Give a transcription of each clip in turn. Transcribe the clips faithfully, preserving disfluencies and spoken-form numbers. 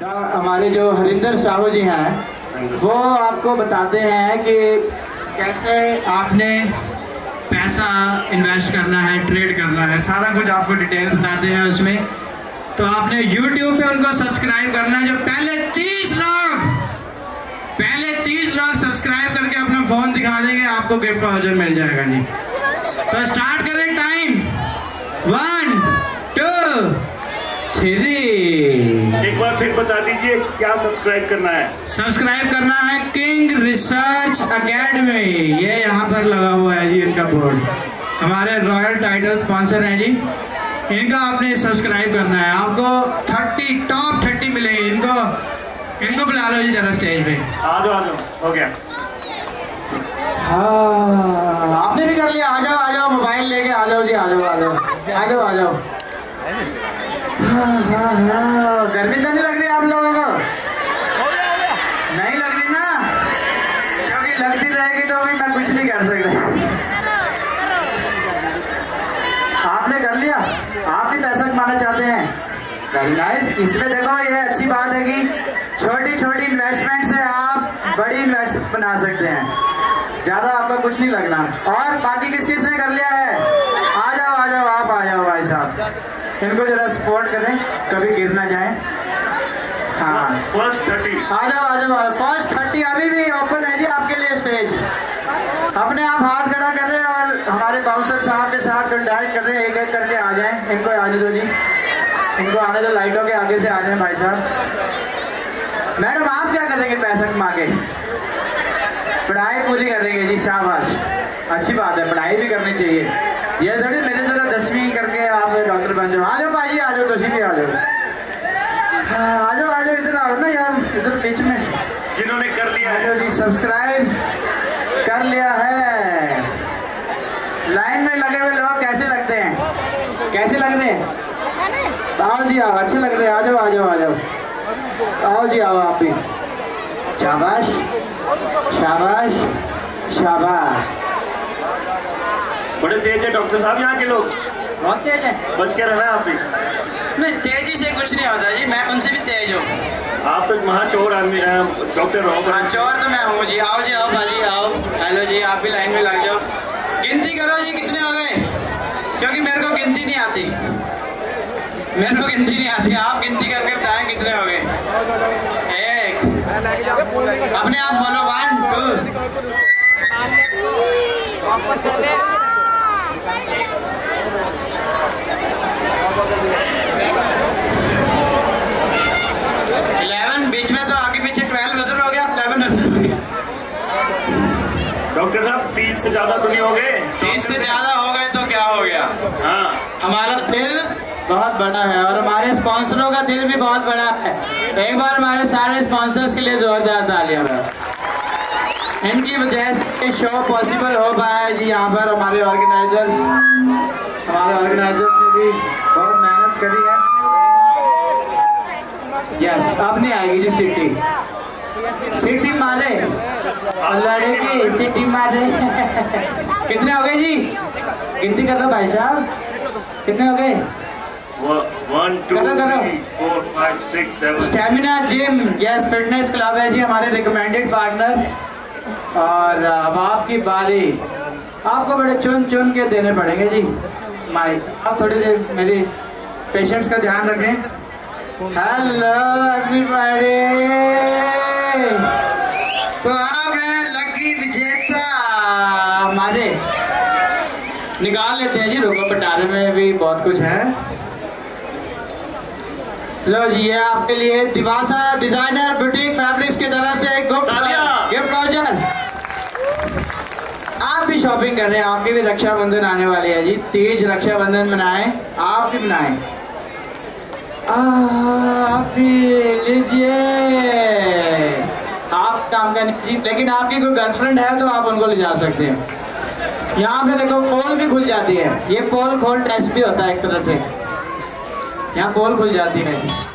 हमारे जो हरिंदर साहू जी हैं वो आपको बताते हैं कि कैसे आपने पैसा इन्वेस्ट करना है, ट्रेड करना है, सारा कुछ आपको डिटेल बताते हैं उसमें। तो आपने यूट्यूब पे उनको सब्सक्राइब करना है। जो पहले तीस लोग पहले तीस लोग सब्सक्राइब करके अपना फोन दिखा देंगे, आपको गिफ्ट वाउचर मिल जाएगा जी। तो स्टार्ट करें, टाइम वन टू थ्री। एक बार फिर बता दीजिए क्या सब्सक्राइब करना है। सब्सक्राइब करना है किंग रिसर्च एकेडमी, ये यहाँ पर लगा हुआ है जी इनका बोर्ड। हमारे रॉयल टाइटल स्पॉन्सर हैं जी, इनका आपने सब्सक्राइब करना है। आपको थर्टी टॉप थर्टी मिलेंगे। इनको इनको बुला लो जी जरा स्टेज पे। आ जाओ आ जाओ, हो गया। हाँ आपने भी कर लिया। आ जाओ आ जाओ, मोबाइल लेके आ जाओ जी, आ जाओ आ जाओ आ जाओ आ जाओ। हाँ हाँ हाँ, गर्मी तो नहीं लग रही आप लोगों को? नहीं लग रही ना, क्योंकि लगती रहेगी तो भी मैं कुछ नहीं कर सकता। आपने कर लिया, आप भी पैसा कमाना चाहते हैं, वेरी नाइस। इसमें देखो ये अच्छी बात है कि छोटी छोटी इन्वेस्टमेंट से आप बड़ी इन्वेस्टमेंट बना सकते हैं, ज्यादा आपका कुछ नहीं लगना। और बाकी किस किस ने कर लिया है? आ जाओ आ जाओ, आप आ जाओ भाई साहब, इनको जरा सपोर्ट करें, कभी गिर ना जाए। हाँ फर्स्ट थर्टी आ जाओ आ जाओ। फर्स्ट थर्टी अभी भी ओपन है जी आपके लिए स्टेज। अपने आप हाथ खड़ा कर रहे हैं और हमारे बाउंसर साहब के साथ कंटेक्ट कर रहे हैं, एक एक करके आ जाएं। इनको आने दो जी, इनको आने दो, लाइटों के आगे से आ जाए भाई साहब। मैडम आप क्या करेंगे पैसा कमा के? पढ़ाई पूरी करेंगे जी, शाबाश, अच्छी बात है, पढ़ाई भी करनी चाहिए। ये थोड़ी मेरे जरा दसवीं करके आप डॉक्टर बन जाओ। आ जाओ भाई, आ जाओ, तुम भी आ जाओ। हाँ, आ जाओ आ जाओ, इधर आओ ना यार, इधर बीच में। जिन्होंने कर लिया है जी सब्सक्राइब कर लिया है। लाइन में लगे हुए लोग कैसे लगते हैं? कैसे लग रहे हैं? आओ जी आओ, अच्छे लग रहे हैं। आ जाओ आ जाओ आ जाओ, आओ जी आओ आप भी। शाबाश शाबाश शाबाश। बड़े तेज है डॉक्टर साहब यहाँ के लोग, बहुत तेज है। बच के रहना आप भी। नहीं, तेजी से कुछ नहीं होता जी, मैं उनसे भी तेज हूँ। आप तो महाचोर आदमी डॉक्टर हो। हाँ चोर तो मैं हूँ जी। आओ जी आओ बाजी आओ। हेलो जी, आप भी लाइन में लग जाओ। गिनती करो जी कितने हो गए, क्योंकि मेरे को गिनती नहीं आती, मेरे को गिनती नहीं आती। आप गिनती करके बताएं कितने हो गए। एक, अपने आप बोलो, वन टू। इलेवन, बीच में तो आगे पीछे ट्वेल्व नजर हो गया, इलेवन नजर हो गया। डॉक्टर साहब तीस से ज्यादा तो नहीं हो गए? तीस से ज्यादा हो गए तो क्या हो गया? हाँ, हमारा दिल बहुत बड़ा है और हमारे स्पॉन्सरों का दिल भी बहुत बड़ा है। एक बार हमारे सारे स्पॉन्सर्स के लिए जोरदार तालियां। इनकी वजह से शो पॉसिबल हो पाया है जी। यहाँ पर हमारे ऑर्गेनाइजर्स हमारे ऑर्गेनाइजर्स ने भी बहुत मेहनत करी है। यस, अब नहीं आएगी जी सिटी, सिटी मारे लड़की, सिटी मारे। कितने हो गए जी? गिनती कर लो भाई साहब, कितने हो गए? One two three four five six seven. Stamina gym, yes, fitness club है जी हमारे रिकमेंडेड पार्टनर। और अब आपकी बारी, आपको बड़े चुन चुन के देने पड़ेंगे जी माइक। आप थोड़ी देर मेरी पेशेंट्स का ध्यान रखें। हेलो एवरीबॉडी, तो अब है लकी विजेता हमारे। निकाल लेते हैं जी, रुको, पटारे में भी बहुत कुछ है। लो जी, ये आपके लिए दिवासा डिजाइनर बुटीक फैब्रिक्स की तरफ से एक गिफ्ट गिफ्ट वाउचर। आप भी शॉपिंग कर रहे हैं, आपकी भी रक्षाबंधन आने वाली है जी। तीज रक्षाबंधन मनाएं, आप भी मनाएं। आप भी लीजिए, आप काम का नहीं, लेकिन आपकी कोई गर्लफ्रेंड है तो आप उनको ले जा सकते हैं। यहाँ पे देखो पोल भी खुल जाती है, ये पोल खोल टेस्ट भी होता है एक तरह से, यहाँ पोल खुल जाती है।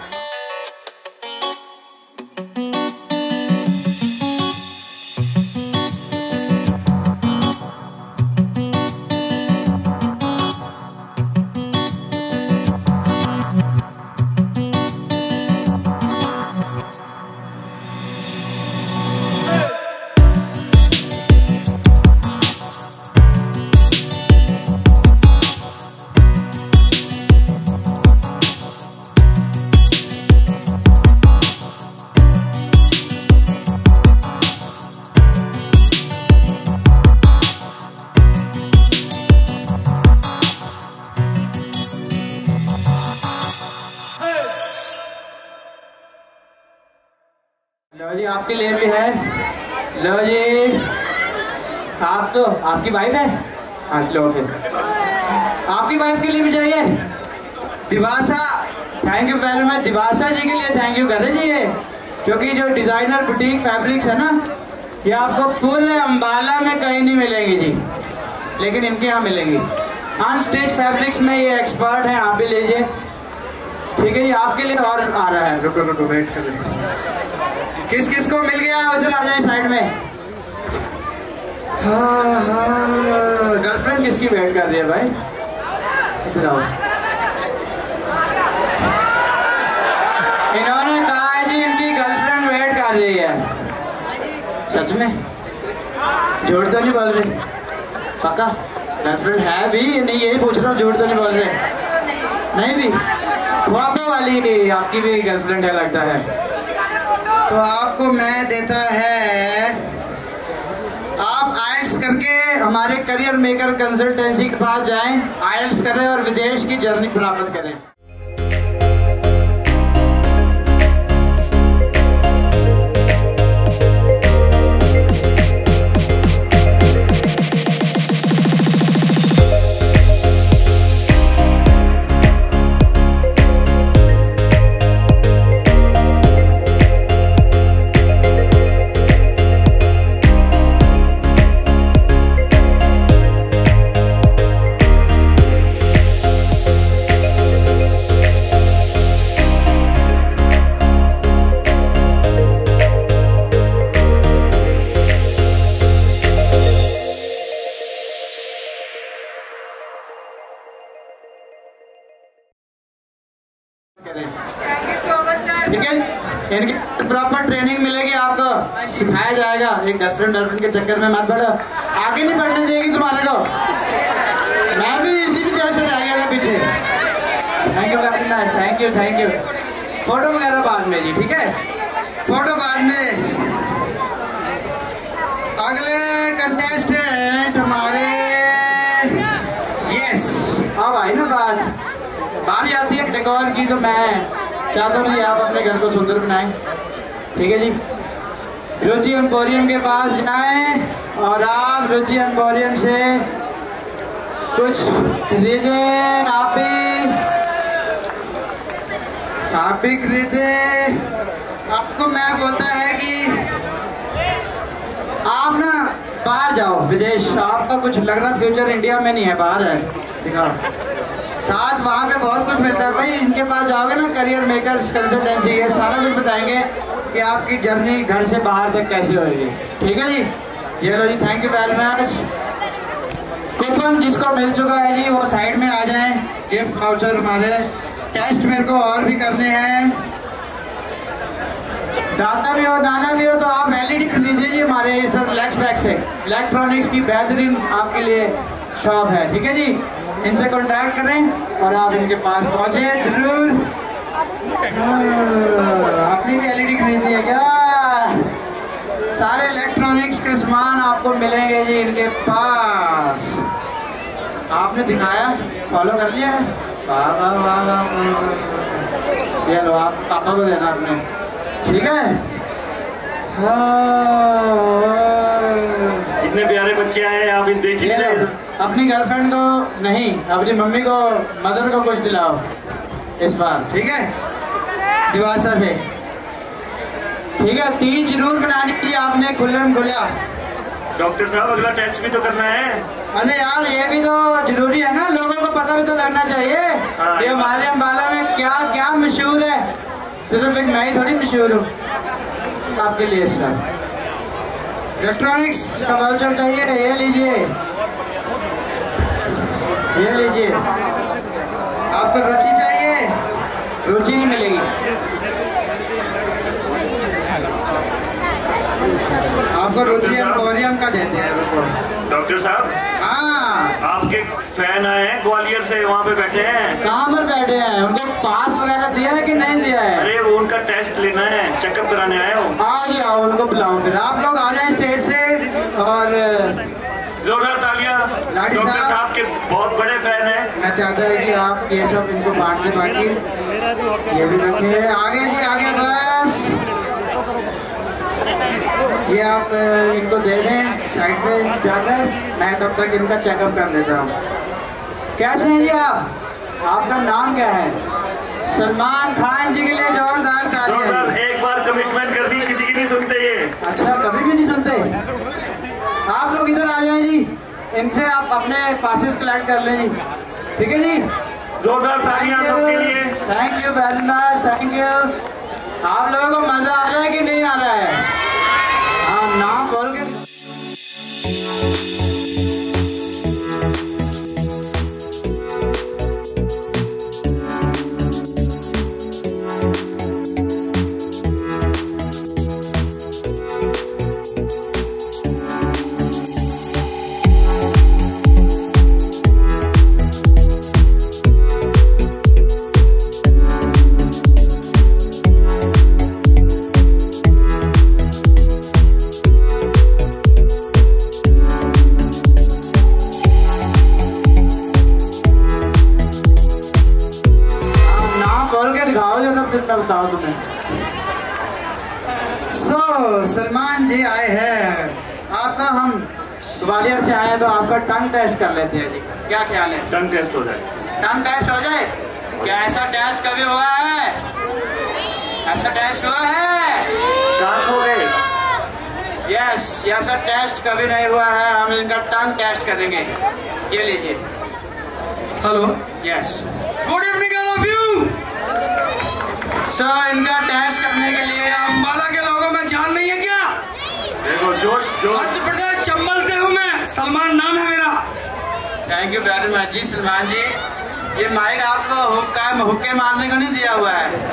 जी आपके लिए भी है। लो जी, आप तो आपकी वाइफ है। आज लो फिर आपकी वाइफ के लिए भी चाहिए। Divasa, thank you very much. Divasa ji के लिए थैंक यू कर रहे जी ये, क्योंकि जो डिजाइनर बुटीक फैब्रिक्स है ना, ये आपको पूरे अंबाला में कहीं नहीं मिलेंगी जी, लेकिन इनके यहाँ मिलेंगी। ऑन स्टेज फैब्रिक्स में ये एक्सपर्ट हैं, आप भी लीजिए। ठीक है जी, आपके लिए और आ रहा है। रुको रुको वेट कर रहे। किस किस को मिल गया उधर आ जाए साइड में। हाँ हाँ, गर्लफ्रेंड किसकी वेट कर रही है भाई, इधर आओ। इन्होंने कहा है जी इनकी गर्लफ्रेंड वेट कर रही है। सच में झूठ तो नहीं बोल रहे? पक्का गर्लफ्रेंड है भी? नहीं यही पूछ रहा हूँ, झूठ तो नहीं बोल रहे? नहीं भी ख्वाबों वाली आपकी भी गर्लफ्रेंड है लगता है। तो आपको मैं देता है, आप आइल्स करके हमारे करियर मेकर कंसल्टेंसी के पास जाएं, आइल्स करें और विदेश की जर्नी प्राप्त करें। ठीक है, इनकी प्रॉपर ट्रेनिंग मिलेगी, आपको सिखाया जाएगा। एक गर्लफ्रेंड गर्लफ्रेंड के चक्कर में मत बढ़ो, आगे नहीं बढ़ने देगी तुम्हारे को। मैं भी इसी वजह से रह गया था पीछे। Thank you very much, thank you thank you. Photo वगैरह बाद में जी, ठीक है, फोटो बाद में। अगले कंटेस्टेंट हमारे, यस अब आई ना बात, बारी आती है डेकोर की, तो मैं चाहता हूँ आप अपने घर को सुंदर बनाएं। ठीक है जी, रुचि एम्पोरियम के पास जाएं और आप रुचि एम्पोरियम से कुछ खरीदें। आप भी आप भी खरीदे। आपको मैं बोलता है कि आप ना बाहर जाओ, विदेश। आपका कुछ लग रहा फ्यूचर इंडिया में नहीं है, बाहर है। दिखा साथ, वहाँ पे बहुत कुछ मिलता है भाई। इनके पास जाओगे ना, करियर मेकर्स कंसल्टेंसी, ये सारा कुछ बताएंगे कि आपकी जर्नी घर से बाहर तक कैसे होगी। ठीक है जी, ये लो जी, thank you very much. Coupon जिसको मिल चुका है जी वो साइड में आ जाएं। गिफ्ट वाउचर हमारे, टेस्ट मेरे को और भी करने हैं। दादा भी हो नाना भी हो तो आप एलईडी खरीदिए जी हमारे सर लेक्स बैग से। इलेक्ट्रॉनिक्स की बेहतरीन आपके लिए शॉप है। ठीक है जी, इनसे कांटेक्ट करें और आप इनके पास पहुंचे जरूर। आपने भी एलईडी खरीदी है क्या? सारे इलेक्ट्रॉनिक्स के सामान आपको मिलेंगे जी इनके पास। आपने दिखाया, फॉलो कर लिया है। वाह वाह वाह वाह। ये लो, आप पापा को देना आपने। ठीक है, इतने प्यारे बच्चे आए, आप इन देखिए। अपनी गर्लफ्रेंड को नहीं, अपनी मम्मी को, मदर को कुछ दिलाओ इस बार। ठीक है, दिवासा से। ठीक है, तीन जरूर बनानी थी आपने, खुल्लम खुल्ला। डॉक्टर साहब अगला टेस्ट भी तो करना है। अरे यार ये भी तो जरूरी है ना, लोगों को पता भी तो लगना चाहिए। हाँ, ये हमारे अम्बाला में क्या क्या मशहूर है, सिर्फ एक मैं ही थोड़ी मशहूर हूँ। आपके लिए सर इलेक्ट्रॉनिक्स का वाउचर चाहिए, ये लीजिए, ये लीजिए। आपको रुचि चाहिए, रुचि नहीं मिलेगी। आपको रुचि एम्पोरियम का देते हैं। डॉक्टर साहब, हाँ आपके फैन आए हैं ग्वालियर से, वहाँ पे बैठे हैं। कहाँ पर बैठे हैं? उनको पास वगैरह दिया है कि नहीं दिया है? अरे वो उनका टेस्ट लेना है, चेकअप कराने आए हो। आ जाओ, उनको बुलाओ। फिर आप लोग आ जाए स्टेज से और जोरदार तालियां। डॉक्टर साहब के बहुत बड़े फैन हैं। मैं चाहता है कि आप ये सब इनको बांट दे। बाकी ये भी रखे। आगे जी आगे, बस ये आप इनको दे दें साइड पे जाकर, मैं तब तक इनका चेकअप कर लेता हूँ। कैसे हैं जी आप? आपका नाम क्या है? सलमान खान जी के लिए जोरदार तालियां। एक बार कमिटमेंट कर दी, किसी की नहीं सुनते ये। अच्छा, कभी भी नहीं सुनते। आप लोग इधर आ जाएं जी, इनसे आप अपने पासेस कलेक्ट कर लें जी। ठीक है जी, जोरदार तालियां सबके लिए। Thank you very much, thank you. आप लोगों को मजा आ रहा है कि नहीं आ रहा है? हाँ, नाम बोल के। बताओ तुम्हें। सो so, सलमान जी आए हैं, आपका हम ग्वालियर से आए हैं तो आपका टंग टेस्ट कर लेते हैं जी, क्या ख्याल है? टंग टेस्ट हो जाए। टंग टेस्ट हो जाए? क्या ऐसा टेस्ट कभी हुआ है? ऐसा टेस्ट हुआ है? कहाँ खो गए? यस, ऐसा टेस्ट कभी नहीं हुआ है। हम इनका टंग टेस्ट करेंगे। ये लीजिए। Hello. Yes, good evening all of you. So so, इनका टेस्ट करने के लिए अम्बाला के लोगों में जान नहीं है क्या? देखो जोश जोश। मध्य प्रदेश चंबल से हूँ मैं, सलमान नाम है मेरा। थैंक यू वेरी मच जी सलमान जी। ये माइक आपको हुक्का हुक्के मारने को नहीं दिया हुआ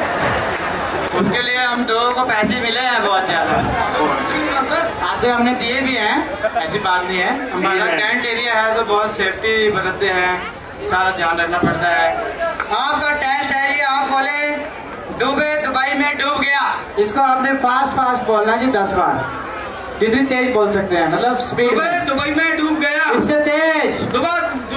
है, उसके लिए हम दो को पैसे मिले हैं बहुत ज्यादा। आते हमने दिए भी हैं, ऐसी बात नहीं है। अम्बाला टेंट एरिया है तो बहुत सेफ्टी बरतते हैं, सारा ध्यान रखना पड़ता है। आपका टेस्ट है जी, आप बोले दुबई दुबई में डूब गया। इसको आपने फास्ट फास्ट बोलना जी, दस बार, जितनी तेज बोल सकते हैं, मतलब स्पीड। दुबई दुबई में डूब गया, इससे तेज। दुबई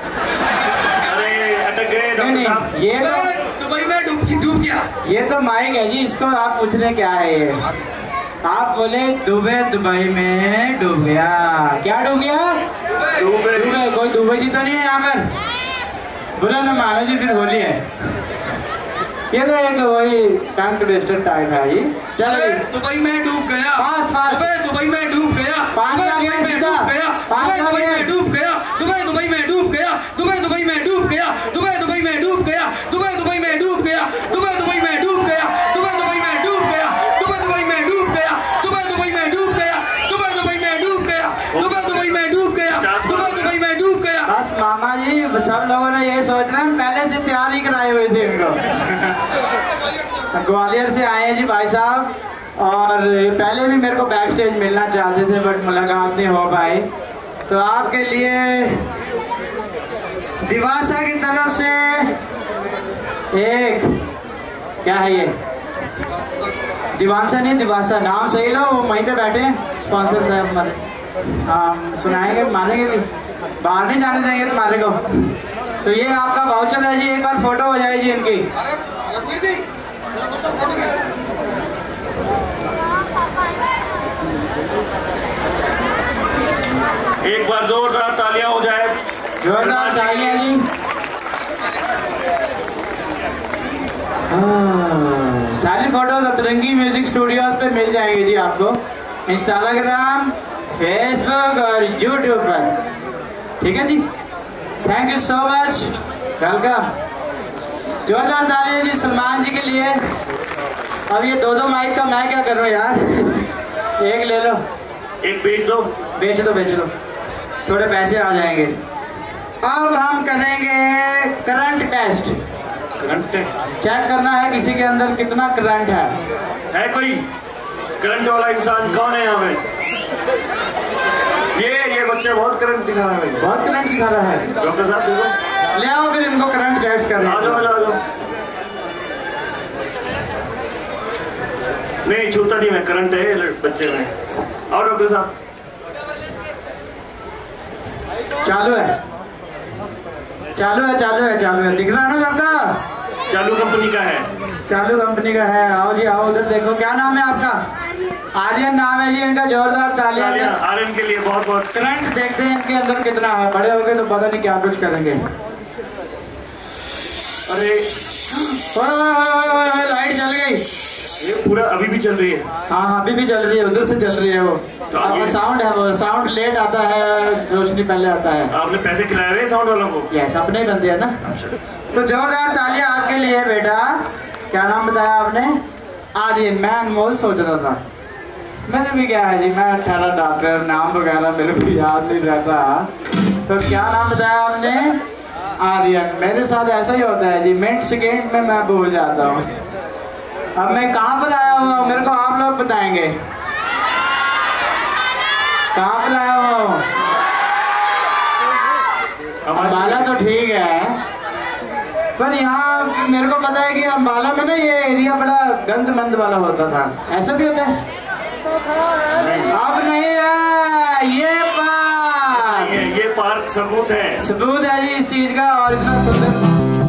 अरे अटक गए डॉक्टर साहब। ये तो दुबई में डूब डूब गया। ये तो माइक है जी, इसको आप पूछ रहे क्या है ये? आप बोले दुबई दुबई में डूब गया। क्या डूब गया? दुबई। दुबई। कोई दुबई जी तो नहीं है यहाँ पर? बोला ना मानो जी, फिर होली है। ये तो एक वही टंग ट्विस्टर टाइप है जी। चलो दुबई में डूब गया, फास्ट फास्ट। दुबई में डूब गया, दुबई में डूब गया, दुबई में डूब गया, दुबई दुबई में डूब गया, दुबई दुबई में डूब गया, दुबई दुबई में डूब गया, दुबई दुबई में डूब गया, दुबई दुबई में डूब गया, दुबई दुबई में डूब गया, दुबई दुबई में डूब गया, दुबई दुबई में डूब गया, दुबई दुबई में डूब गया, दुबई दुबई में डूब गया, दुबई दुबई में डूब गया। बस मामा जी, सब लोगों ने ये सोच रहे हैं, पहले से तैयारी कराई हुई थी इनको। ग्वालियर से आए हैं जी भाई साहब, और पहले भी मेरे को बैक स्टेज मिलना चाहते थे बट मुलाकात नहीं हो पाई। तो आपके लिए दिवासा की तरफ से एक, क्या है ये? दिवासा नहीं, दिवासा नाम सही लो, वो वहीं पे बैठे हैं स्पॉन्सर साहब हमारे। हाँ, सुनाएंगे, मानेंगे भी, बाहर नहीं जाने देंगे तुम्हारे को। तो ये आपका वाउचर है जी, एक बार फोटो हो जाए जी इनकी। एक बार जोरदार तालियां हो जाए। जोरदार तालियां जी। सारी फोटोज अतरंगी म्यूजिक स्टूडियोज पे मिल जाएंगे जी आपको, इंस्टाग्राम, फेसबुक और यूट्यूब पर। ठीक है जी, thank you so much, welcome. जोरदार तालियां जी सलमान जी के लिए। अब ये दो दो माइक का मैं क्या कर रहा हूँ यार, एक ले लो, एक बेच दो। बेच दो बेच दो, थोड़े पैसे आ जाएंगे। अब हम करेंगे current test. Current test check करना है किसी के अंदर कितना करंट है। है कोई करंट वाला इंसान? कौन है यहाँ पे? ये ये बच्चे बहुत करंट दिखा रहा है। बहुत करंट दिखा रहा है डॉक्टर साहब, देखो, ले आओ फिर इनको करंट टेस्ट करें। आ जाओ आ जाओ। नहीं छूता नहीं मैं, करंट है बच्चे में। आओ डॉक्टर साहब। चालू है चालू है चालू है चालू है, दिख रहा है ना सबका? चालू कंपनी का है। चालू कंपनी का है। आओ जी आओ, उधर देखो, क्या नाम है आपका? आर्यन नाम है जी इनका, जोरदार तालियां आर्यन के लिए बहुत बहुत। करंट देखते हैं इनके अंदर कितना है, बड़े हो गए तो पता नहीं क्या कुछ करेंगे। अरे लाइट चल गई, ये पूरा अभी भी चल रही है। हाँ हाँ अभी भी चल रही है, उधर से चल रही है वो। तो साउंड है, वो साउंड लेट आता है, रोशनी पहले आता है। आपने पैसे खिलाए हुए साउंड वालों को? यस, अपने ही बंदे है ना। तो जोरदार तालियां आपके लिए बेटा। क्या नाम बताया आपने? आर्यन। मैं अनमोल सोच रहा था, मैंने भी क्या है जी, मैं अठारह डॉक्टर नाम वगैरह मेरे को याद नहीं रहता। तो क्या नाम बताया आपने? आर्यन। मेरे साथ ऐसा ही होता है जी, मिनट सेकेंड में मैं भूल जाता हूँ। अब मैं कहाँ पर आया हुआ हूँ मेरे को आप लोग बताएंगे, कहाँ पर आया हुआ हूँ? अम्बाला तो ठीक है, पर यहाँ मेरे को पता है कि अम्बाला में ना ये एरिया बड़ा गंदमंद वाला होता था, ऐसा भी होता है? अब नहीं है ये पार्क, ये, ये पार्क सबूत है, सबूत है जी इस चीज का। और इतना सुंदर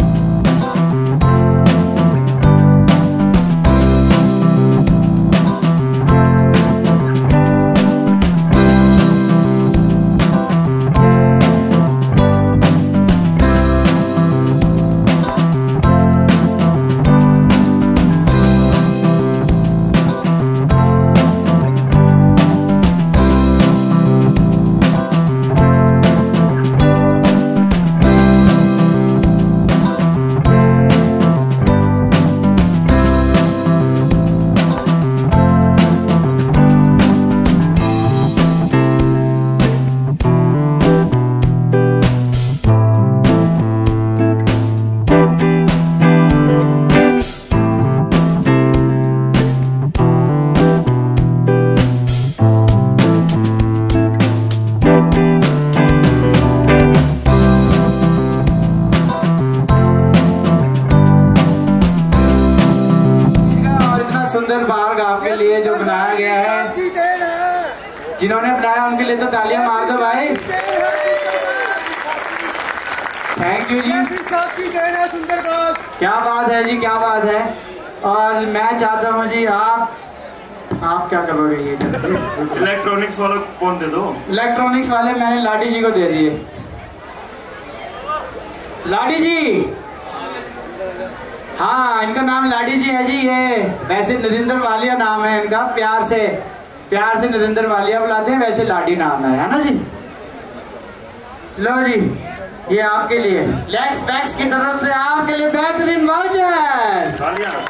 सुंदर पार्क आपके लिए जो बनाया गया है, जिन्होंने बनाया उनके लिए तो तालियां मार दो भाई। थैंक यू जी, सुंदर बात, क्या बात है जी, क्या बात है। और मैं चाहता हूँ जी आप आप क्या करोगे? ये इलेक्ट्रॉनिक्स वालों को कौन दे दो? इलेक्ट्रॉनिक्स वाले मैंने लाडी जी को दे दिए। लाडी जी, हाँ इनका नाम लाडी जी है जी। ये वैसे नरेंद्र वालिया नाम है इनका, प्यार से प्यार से नरेंद्र वालिया बुलाते हैं, वैसे लाडी नाम है, है ना जी। लो जी, ये आपके लिए लेक्स बैक्स की तरफ से आपके लिए बेहतरीन वाउचर।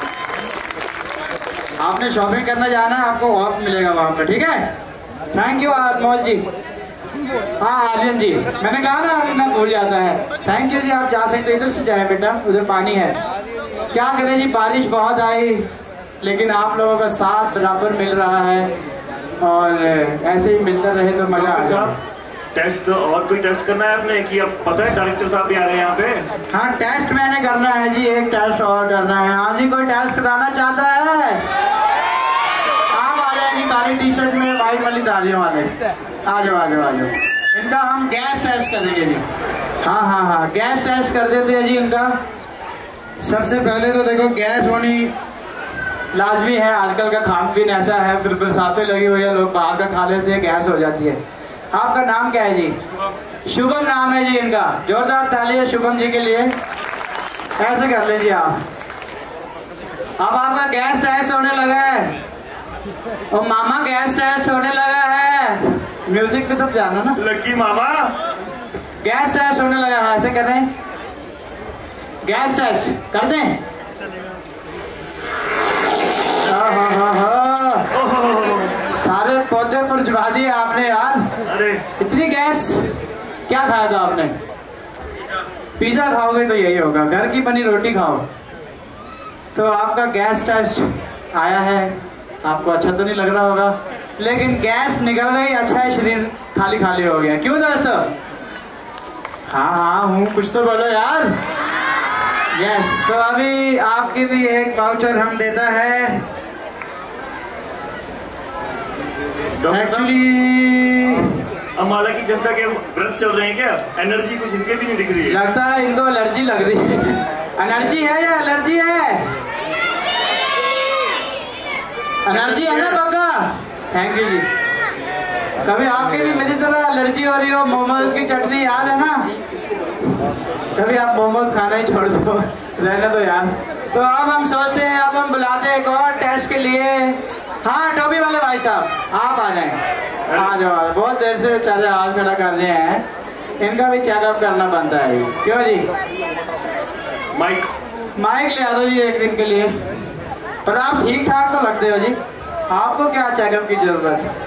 आपने शॉपिंग करना जाना है, आपको ऑफ मिलेगा वहां पर, ठीक है। Thank you Anmol ji. हाँ आर्यन जी, मैंने कहा ना अभी मैं भूल जाता है। थैंक यू जी, आप जा सकते, इधर से जाए बेटा, उधर पानी है। क्या करें जी, बारिश बहुत आई, लेकिन आप लोगों का साथ बराबर मिल रहा है, और ऐसे ही मिलता रहे तो मजा आ जाए। टेस्ट और कोई टेस्ट करना है आपने कि अब पता है डायरेक्टर साहब भी आ रहे हैं यहाँ पे? हाँ टेस्ट मैंने करना है जी, एक टेस्ट और करना है। हाँ जी, कोई टेस्ट कराना चाहता है? आप आ जाए जी, काली टी शर्ट में व्हाइट वाली दाढ़ियों वाले, आ जाओ आ जाओ आ जाओ। इनका हम गैस टेस्ट करेंगे जी। हाँ हाँ हाँ गैस टेस्ट कर देते हैं जी इनका। सबसे पहले तो देखो गैस होनी लाजमी है, आजकल का खान पीन ऐसा है, फिर बरसातें लगी हुई है, लोग बाहर का खा लेते हैं, गैस हो जाती है। आपका नाम क्या है जी? शुभम नाम है जी इनका, जोरदार तालियां शुभम जी के लिए। ऐसे कर लें जी आप। अब आपका गैस टेस्ट होने लगा है, और मामा गैस टेस्ट होने लगा है। म्यूजिक पे तब जाना ना, लकी मामा गैस टेस्ट होने लगा है। ऐसे कर रहे हैं, गैस टेस्ट कर दें। हाँ हाँ हाँ हाँ, सारे पौधे पर जमा दिए आपने यार। अरे इतनी गैस, क्या खाया था आपने? पिज्जा खाओगे तो यही होगा, घर की बनी रोटी खाओ। तो आपका गैस टेस्ट आया है, आपको अच्छा तो नहीं लग रहा होगा, लेकिन गैस निकल गई, अच्छा है, शरीर खाली खाली हो गया। क्यों दोस्तों? हाँ हाँ हूँ, कुछ तो बोलो यार। यस, तो अभी आपकी भी एक वाउचर हम देता है। एक्चुअली अम्बाला की जनता के व्रत चल रहे हैं क्या? एनर्जी कुछ इनके भी नहीं दिख रही है। लगता है इनको एलर्जी लग रही है। एनर्जी है या एलर्जी है? एनर्जी है ना पक्का? थैंक यू जी। कभी आपके भी मेरी तरह एलर्जी हो रही हो मोमोज की चटनी याद है ना, कभी आप मोमोज खाना ही छोड़ दो, रहने दो यार। तो अब हम सोचते हैं अब हम बुलाते हैं एक और टेस्ट के लिए। हाँ टोपी वाले भाई साहब आप आ जाएं, आ जाओ। बहुत देर से बेचारे हाथ खड़ा कर रहे हैं, इनका भी चेकअप करना बनता है। क्यों जी? माइक माइक ले आ दो जी एक दिन के लिए। पर आप ठीक ठाक तो लगते हो जी, आपको क्या चेकअप की जरूरत है?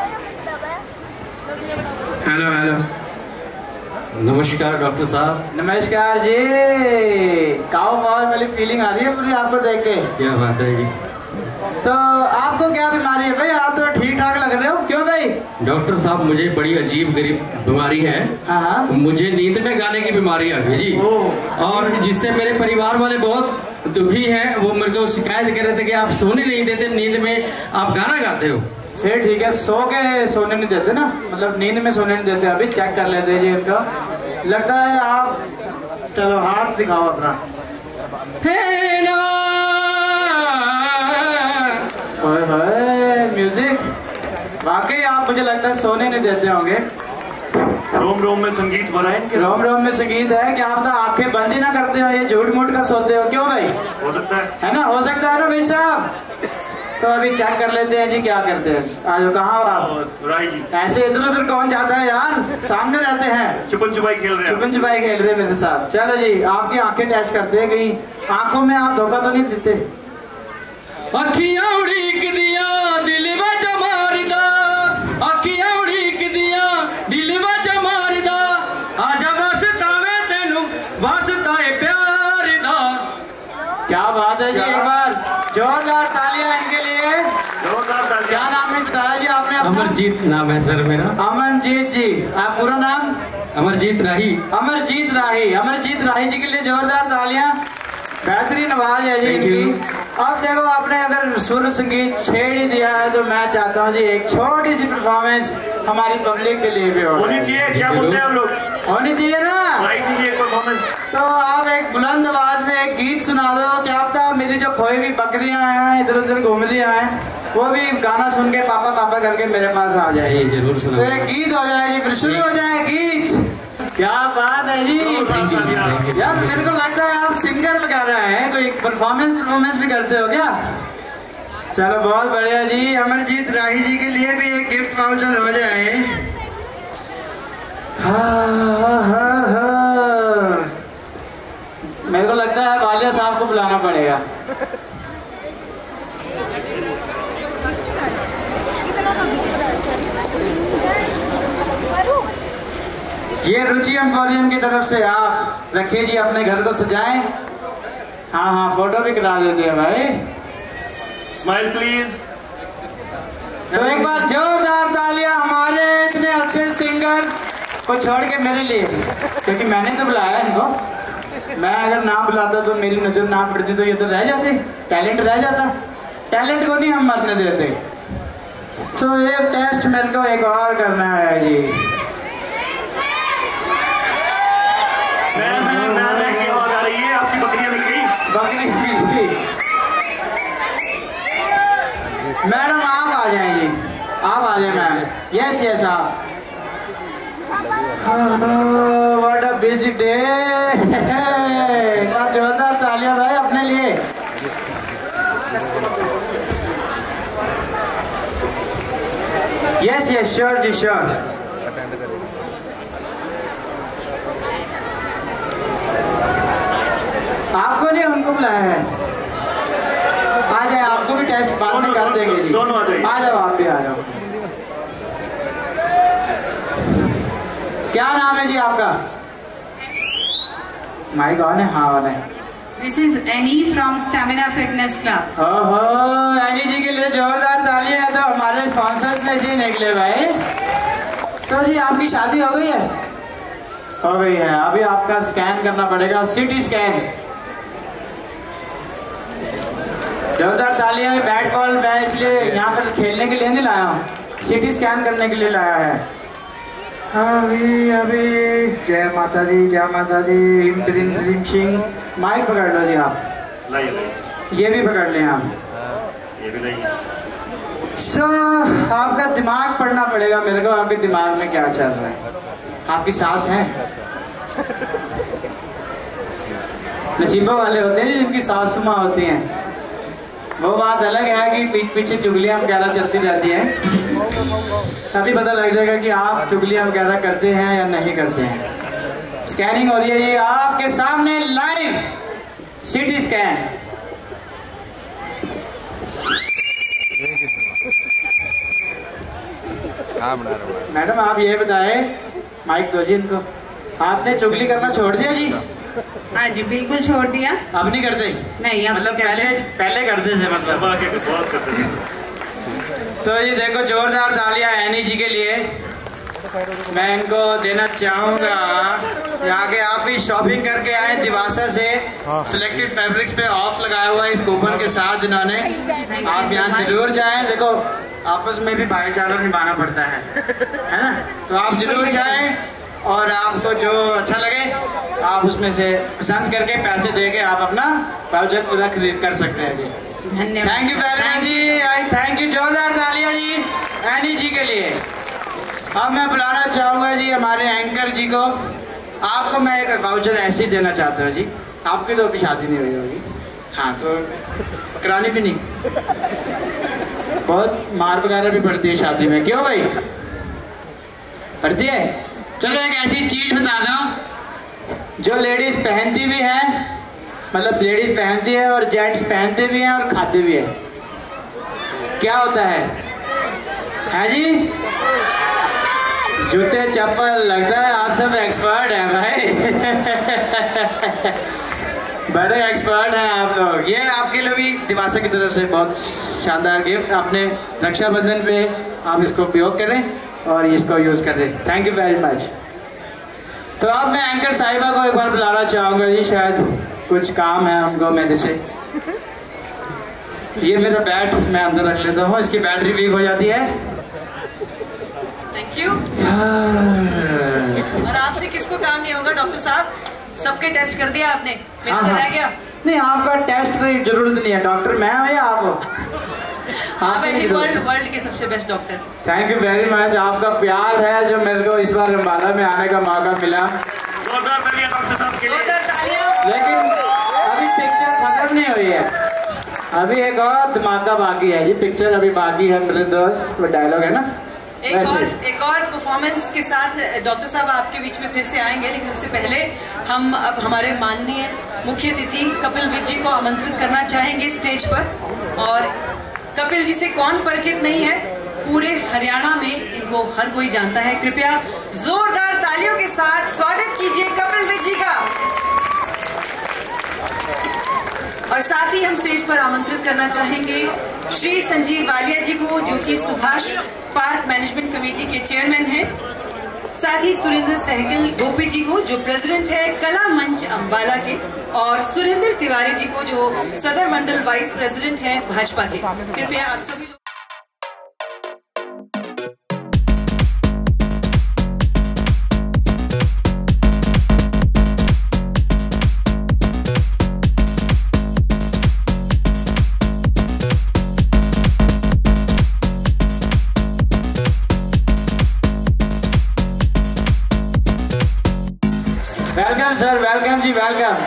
हेलो हेलो नमस्कार डॉक्टर साहब। नमस्कार जी। काऊ माऊ वाली फीलिंग आ रही है पूरी आपको देख के। क्या बात है जी? तो आपको क्या बीमारी है भाई? आप तो ठीक ठाक लग रहे हो। क्यों भाई? डॉक्टर साहब मुझे बड़ी अजीब गरीब बीमारी है। हाँ। मुझे नींद में गाने की बीमारी आ गई जी, और जिससे मेरे परिवार वाले बहुत दुखी हैं। वो मेरे को शिकायत कर रहे थे कि आप सोने नहीं देते, नींद में आप गाना गाते हो। फिर ठीक है, सो के सोने नहीं देते ना, मतलब नींद में सोने नहीं देते। अभी चेक कर लेते हैं जी इनका। लगता है आप, चलो हाथ दिखाओ अपना। म्यूजिक वाकई आप, मुझे लगता है सोने नहीं देते होंगे। रोम रोम में संगीत भरा है इनके। रोम रोम में संगीत है कि आप तो आंखें बंद ही ना करते हो, ये झूठ मूठ का सोते हो। क्यों भाई? हो सकता है, है ना, हो सकता है ना भाई साहब। तो अभी चेक कर लेते हैं जी क्या करते हैं। आज कहाँ हो आप? राही जी ऐसे इधर उधर कौन जाता है यार, सामने रहते हैं। छुपन छुपाई खेल रहे हैं। छुपन छुपाई खेल रहे हैं मेरे साथ। चलो जी आपकी आंखें टेस्ट करते हैं, कहीं आंखों में आप धोखा तो नहीं देते? अखियां उड़ीक दिया दिल वच मारदा, अखियां उड़ीक दिया दिल वच मारदा, आजा वास्ता वे तेनू वास्ता है प्यार दा। क्या बात है जी, एक बार जोरदार तालियां इनके लिए। जोरदार तालियां। क्या नाम है बताया जी आपने अपना? अमरजीत नाम है सर मेरा। अमरजीत जी, आप पूरा नाम? अमरजीत राही। अमरजीत राही। अमरजीत राही जी के लिए जोरदार तालियां। बेहतरीन आवाज है जी इनकी। अब देखो आपने अगर सुर संगीत छेड़ ही दिया है तो मैं चाहता हूँ जी एक छोटी सी परफॉर्मेंस हमारी पब्लिक के लिए भी हो होनी चाहिए। क्या बोलते हैं हम लोग? होनी चाहिए ना। राइट जी एक परफॉर्मेंस। तो आप एक बुलंद आवाज में एक गीत सुना दो। क्या पता मेरी जो खोई हुई बकरियां हैं इधर उधर घूम रही हैं, वो भी गाना सुन के पापा पापा करके मेरे पास आ जाए। जरूर सुना। तो एक गीत हो जाए जी, फिर शुरू हो जाए गीत। क्या बात है जी यार, मेरे को लगता है आप सिंगर वगैरह हैं, कोई परफॉर्मेंस परफॉर्मेंस भी करते हो क्या? चलो बहुत बढ़िया जी। अमरजीत राही जी के लिए भी एक गिफ्ट वाउचर हो जाए। हाँ हाँ हाँ, मेरे को लगता है वालिया साहब को बुलाना पड़ेगा। ये रुचि एम्पोरियम की तरफ से आप रखिए जी, अपने घर को सजाएं। हाँ हाँ फोटो भी करा देते हैं भाई। Smile please. तो एक बार जोरदार तालियां हमारे इतने अच्छे सिंगर को छोड़ के मेरे लिए, क्योंकि मैंने तो बुलाया इनको। मैं अगर ना बुलाता तो मेरी नजर ना पड़ती तो ये तो रह जाते, टैलेंट रह जाता। टैलेंट को नहीं हम मरने देते। तो एक टेस्ट मेरे को एक और करना है जी। मैं मैं मैं मैं की आवाज आ रही है, आपकी बकरियां दिख गई। बकरी दिख गई। मैडम आप आ जाए जी, आप आ जाए मैम। यस यस आप। What a busy day. जोरदार तालियां भाई अपने लिए। यस यस श्योर जी श्योर। आपको नहीं उनको बुलाया है। आ जाए, आपको भी टेस्ट बाद में कर देंगे जी। दोनों आ जाइए। आ जाओ, आप भी आ जाओ। क्या नाम है जी आपका? माइक ऑन है? हाँ ऑन है। This is Annie from Stamina Fitness Club. ओहो, एनी जी के लिए जोरदार तालियां है। तो हमारे स्पॉन्सर्स में से निकले भाई। तो जी आपकी शादी हो गई है? हो गई है। अभी आपका स्कैन करना पड़ेगा, सिटी स्कैन। जोरदार तालियां। बैट बॉल मैं इसलिए यहाँ पर खेलने के लिए नहीं लाया हूँ, सिटी स्कैन करने के लिए लाया है। अभी अभी जय माता दी, जय माता दी। हिम ट्रिम ट्रिम सिंह। माइक पकड़ लो जी आप। लाइए लाइए। ये भी पकड़ लें आप। ये भी लाइए। सो so, आपका दिमाग पढ़ना पड़ेगा मेरे को, आपके दिमाग में क्या चल रहा है। आपकी सास है? नसीबों वाले होते हैं जिनकी सासू माँ होती हैं, वो बात अलग है कि पीठ पीछे चुगलियां वगैरह चलती रहती हैं। तभी पता लग जाएगा कि आप चुगलियां वगैरह करते हैं या नहीं करते हैं। स्कैनिंग हो रही है ये आपके सामने लाइव सीटी स्कैन। मैडम आप ये बताए, माइक दो जी इनको, आपने चुगली करना छोड़ दिया जी? हाँ जी बिल्कुल छोड़ दिया। अब नहीं करते? नहीं अब मतलब पहले पहले करते थे मतलब। तो ये देखो जोरदार तालियां एनी जी के लिए मैं इनको देना चाहूंगा। आगे आप भी शॉपिंग करके आए दिवासा से, सिलेक्टेड फैब्रिक्स पे ऑफ लगाया हुआ है इस कूपन के साथ इन्होंने। आप यहाँ जरूर जाएं। देखो आपस में भी भाईचारा निभाना पड़ता है, है ना? तो आप जरूर जाएं और आपको जो अच्छा लगे आप उसमें से पसंद करके पैसे दे के आप अपना वाउचर पूरा खरीद कर सकते हैं जी। थैंक यू वेरी मच जी। I thank you. जोरदार तालियां जी एनी जी के लिए। अब मैं बुलाना चाहूंगा जी हमारे एंकर जी को। आपको मैं एक वाउचर ऐसे ही देना चाहता हूँ जी। आपकी तो अभी शादी नहीं हुई होगी? हाँ तो करानी भी नहीं। बहुत मार वगैरह भी पड़ती है शादी में, क्यों भाई पड़ती है? चलो एक ऐसी चीज बता दो जो लेडीज पहनती भी है, मतलब लेडीज पहनती है और जेंट्स पहनते भी हैं और खाते भी हैं। क्या होता है? है जी जूते चप्पल। लगता है आप सब एक्सपर्ट हैं भाई। बड़े एक्सपर्ट हैं आप लोग। ये आपके लिए भी दिवासा की तरफ से बहुत शानदार गिफ्ट। आपने रक्षाबंधन पे आप इसको उपयोग करें और इसको यूज करें। Thank you very much. तो अब मैं एंकर साहिबा को एक बार बुलाना चाहूंगा जी, शायद कुछ काम है हमको मेरे से। ये मेरा बैट मैं अंदर रख लेता हूँ, इसकी बैटरी वीक हो जाती है। Thank you. और आपसे किसको काम नहीं होगा डॉक्टर साहब? सबके टेस्ट कर दिया आपने, मेरा हाँ, रह गया। नहीं आपका टेस्ट की जरूरत नहीं है, डॉक्टर मैं हूँ या आप हो? हाँ भाई वर्ल्ड वर्ल्ड के सबसे best doctor. Thank you very much. आपका प्यार है जो मेरे को इस बार अम्बाला में आने का मौका मिला। जोरदार तालियां डॉक्टर साहब के लिए। जोरदार तालियां। लेकिन अभी पिक्चर खत्म नहीं हुई है, अभी एक और धमाका बाकी है जी। पिक्चर अभी बाकी है मेरे दोस्त, वो डायलॉग है ना। एक और एक और परफॉर्मेंस के साथ डॉक्टर साहब आपके बीच में फिर से आएंगे, लेकिन उससे पहले हम अब हमारे माननीय मुख्य अतिथि कपिल विज जी को आमंत्रित करना चाहेंगे स्टेज पर। और कपिल जी से कौन परिचित नहीं है, पूरे हरियाणा में इनको हर कोई जानता है। कृपया जोरदार तालियों के साथ स्वागत कीजिए कपिल विज जी का। और साथ ही हम स्टेज पर आमंत्रित करना चाहेंगे श्री संजीव वालिया जी को, जो कि सुभाष पार्क मैनेजमेंट कमेटी के चेयरमैन हैं। साथ ही सुरेंद्र सहगल गोपी जी को, जो प्रेसिडेंट है कला मंच अंबाला के, और सुरेंद्र तिवारी जी को, जो सदर मंडल वाइस प्रेसिडेंट है भाजपा के। कृपया आप सभी लोग वेलकम सर, वेलकम जी, वेलकम।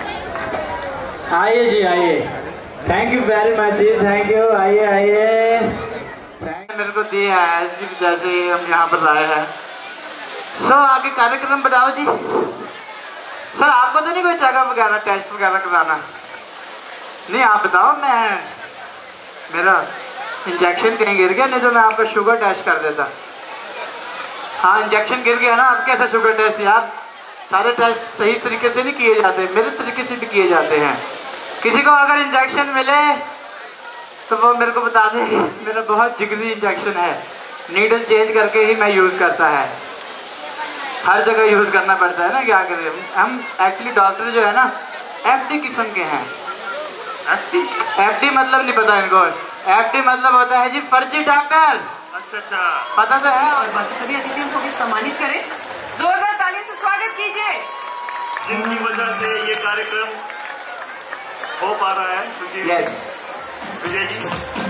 आइए जी आइए। थैंक यू वेरी मच जी, थैंक यू। आइए आइए। थैंक मेरे को दिया है, इसकी वजह से हम यहाँ पर आए हैं। सो आगे कार्यक्रम बताओ जी। सर आपको तो नहीं कोई चेकअप वगैरह टेस्ट वगैरह कराना? नहीं आप बताओ। मैं मेरा इंजेक्शन कहीं गिर गया, नहीं तो मैं आपका शुगर टेस्ट कर देता। हाँ इंजेक्शन गिर गया ना, अब कैसा शुगर टेस्ट यार? सारे टेस्ट सही तरीके से नहीं किए जाते, मेरे तरीके से भी किए जाते हैं। किसी को अगर इंजेक्शन मिले तो वो मेरे को बता दे, मेरा बहुत जिगरी इंजेक्शन है, नीडल चेंज करके ही मैं यूज़ करता है। हर जगह यूज़ करना पड़ता है ना, क्या करें हम। एक्चुअली डॉक्टर जो है ना एफ डी किस्म के हैं। एफ डी एफ डी मतलब नहीं पता इनको? एफ डी मतलब होता है जी फर्जी डॉक्टर। अच्छा अच्छा पता तो है। और बाकी सभी अतिथियों को भी सम्मानित करें। जोरदार तालियों से स्वागत कीजिए। जिनकी वजह से ये कार्यक्रम हो पा रहा है। सुशील यस विजय जी।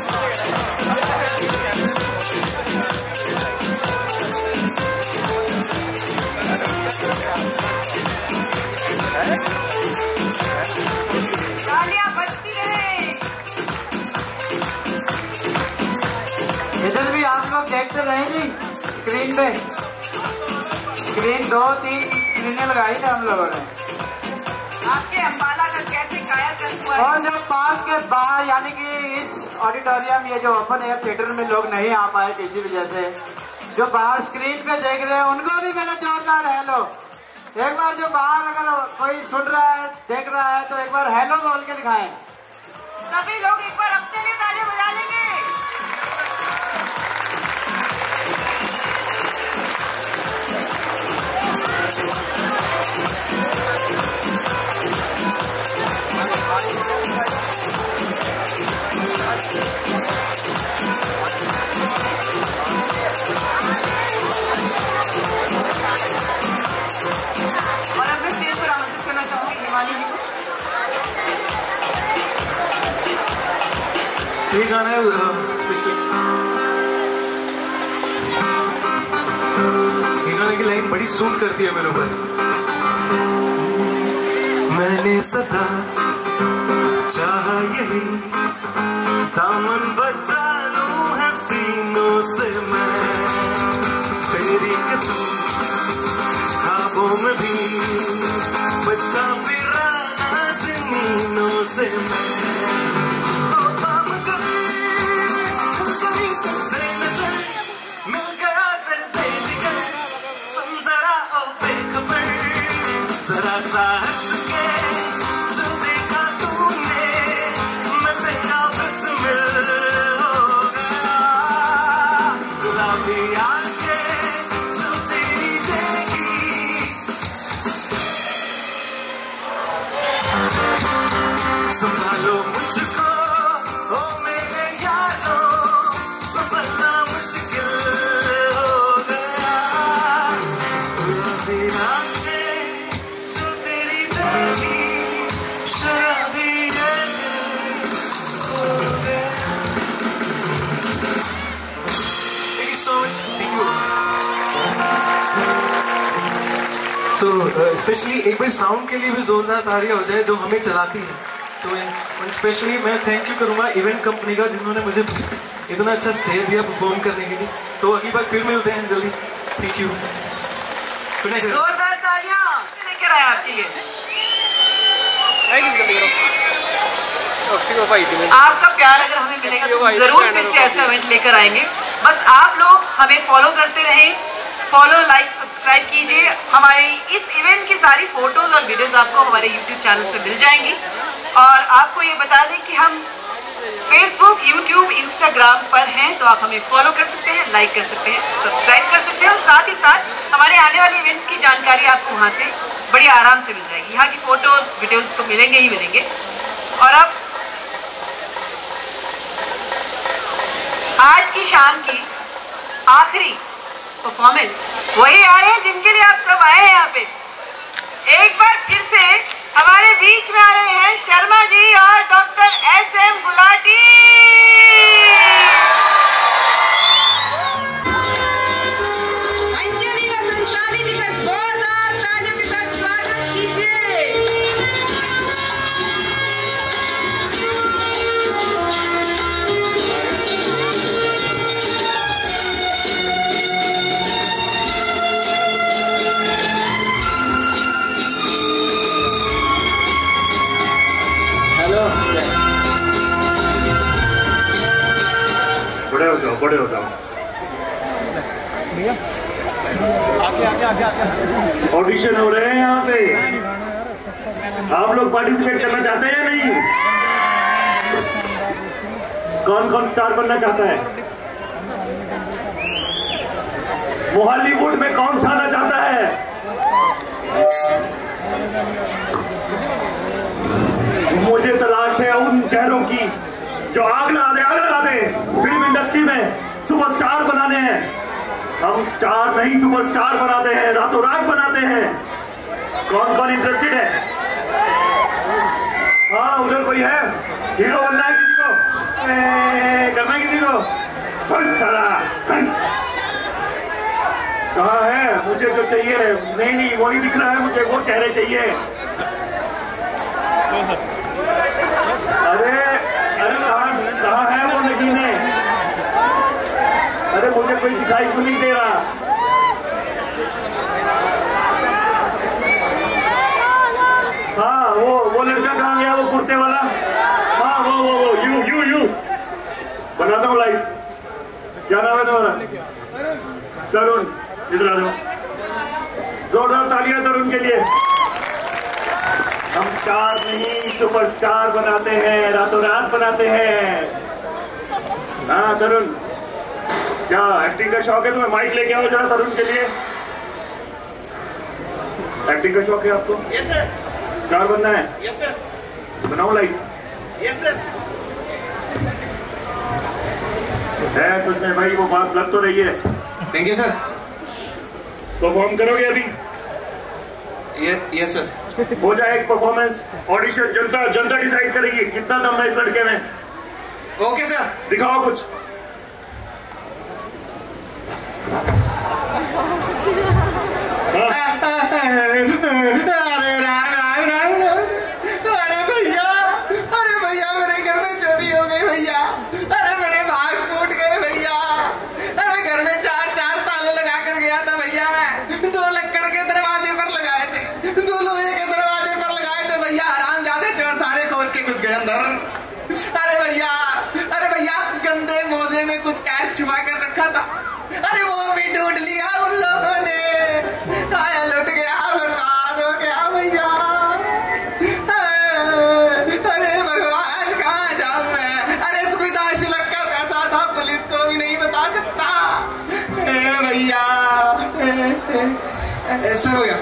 इधर भी आप लोग देखते रहे जी, स्क्रीन पे स्क्रीन दो तीन स्क्रीनें लगाई थे हम लोगों ने। आपके अम्बाला का कैसे कायाकल्प हुआ है? और जब पार्क के बाहर यानी कि इस ऑडिटोरियम ये जो ओपन एयर थिएटर में लोग नहीं आ पाए किसी वजह से, जो बाहर स्क्रीन पे देख रहे हैं उनको भी मेरा जोरदार हेलो। एक बार जो बाहर अगर कोई सुन रहा है देख रहा है तो एक बार हेलो बोल के दिखाएं। सभी लोग एक बार अपने लिए तालियां बजा लेंगे। और अब मैं स्टेज पर आमंत्रित करना चाहूंगी हिमानी जी को। ये गाना है स्पेशल, ये गाने की लाइन बड़ी सूट करती है मेरे ऊपर। मैंने सदा चाहा यही दामन बचा लूं हसीनों से मैं, तेरी कसम ख्वाबों में भी बचता फिरा नाज़नीनों से मैं। ओ बाम गई से नजर मिल गया दर्द जिगर, सुन जरा ओ बेखबर जरा सा हंस के जो देखा तूने, मैं तेरा बिस्मिल हो गया। गुलाबी आंखें जो तेरी देखी, संभालो मुझको ओ मेरे यारों, संभलना मुश्किल हो गया। गुलाबी आंखें जो तेरी देखी, शराबी हो गया। Thank you so much. Thank you. तो स्पेशली एक बार साउंड के लिए भी जोरदार तालियां हो जाए जो हमें चलाती है। तो स्पेशली मैं थैंक यू करूंगा इवेंट कंपनी का जिन्होंने मुझे इतना अच्छा स्टेज दिया परफॉर्म करने के लिए। तो अगली बार फिर मिलते हैं जल्दी। Thank you. जोरदार तालियां लेकर आए आपके लिए। आपका प्यार अगर हमें मिलेगा तो जरूर फिर से ऐसा इवेंट लेकर आएंगे। बस आप लोग हमें फॉलो करते रहें, फॉलो लाइक सब्सक्राइब कीजिए। हमारी इस इवेंट की सारी फोटोज और वीडियोस आपको हमारे यूट्यूब चैनल पे मिल जाएंगी। और आपको ये बता दें कि हम फेसबुक, यूट्यूब, इंस्टाग्राम पर हैं, तो आप हमें फॉलो कर सकते हैं, लाइक कर सकते हैं, सब्सक्राइब कर सकते हैं। और साथ ही साथ हमारे आने वाले इवेंट्स की जानकारी आपको वहाँ से बड़ी आराम से मिल जाएगी। यहाँ की फोटोज वीडियोज तो मिलेंगे ही मिलेंगे। और अब आज की शाम की आखिरी परफॉर्मेंस वही आ रहे हैं जिनके लिए आप सब आए हैं यहाँ पे। एक बार फिर से हमारे बीच में आ रहे हैं शर्मा जी और doctor S M Gulati. Anjali व संसाली जी का जोरदार तालियों के साथ स्वागत कीजिए। बड़े हो जाओ, बड़े हो जाओ। ऑडिशन हो रहे हैं यहाँ पे। आप लोग पार्टिसिपेट करना चाहते हैं या नहीं? कौन कौन स्टार बनना चाहता है? बॉलीवुड में कौन छाना चाहता है? मुझे तलाश है उन चेहरों की जो आग लगा दे, आग लगा दे। फिल्म इंडस्ट्री में सुपरस्टार बनाने हैं। हम स्टार नहीं सुपरस्टार बनाते हैं, रातों रात बनाते हैं। कौन कौन इंटरेस्टेड है? हाँ, उधर कोई है? हीरो बनना है किसी को? करना किसी को साला कहाँ है? मुझे जो चाहिए नहीं नहीं वो नहीं दिख रहा है मुझे, वो चेहरे चाहिए। अरे अरे कहाँ कहाँ है वो नगीने? अरे मुझे कोई दिखाई क्यों नहीं दे रहा? हाँ वो वो लड़का कहाँ गया, वो कुर्ते वाला? हाँ वो वो वो यू यू यू बनाता हूँ लाइव। क्या नाम है तुम्हारा? तरुण। इधर आ जाओ, जोरदार तालियां तरुण के लिए। हम स्टार नहीं सुपरस्टार बनाते हैं, रातों रात बनाते हैं। हाँ तरुण, क्या एक्टिंग का शौक है तुम्हें? माइक लेके आओ जरा तरुण के लिए। एक्टिंग का शौक है आपको? Yes sir. स्टार बनना है? Yes sir. बनाओ लाइव। Yes sir. है तुझमें भाई वो बात लग तो रही है। Thank you sir. परफॉर्म करोगे अभी? Yes sir. हो जाए एक परफॉर्मेंस, ऑडिशन जनता जनता डिसाइड करेगी कितना दम है इस लड़के में। Okay sir. दिखाओ कुछ। हाँ। अरे राम राम राम राम। अरे भैया, अरे भैया मेरे घर में चोरी हो गई भैया। अरे मेरे भाग फूट गए भैया। अरे घर में चार चार ताले लगा कर गया था भैया मैं। दो लक्कड़ के दरवाजे पर लगाए थे, दो लोहे के दरवाजे पर लगाए थे भैया। हरामजादे चोर सारे खोल के घुस गए अंदर। अरे भैया, अरे भैया गंदे मोजे में कुछ कैश छुपा कर रखा था। अरे वो भी ढूंढ लिया उन लोगों ने। आया लुट गया, बर्बाद हो गया भैया। अरे भगवान कहाँ जाऊं मैं? अरे सुविधा शुल्क का पैसा था, पुलिस को भी नहीं बता सकता। ए भैया सर हो गया।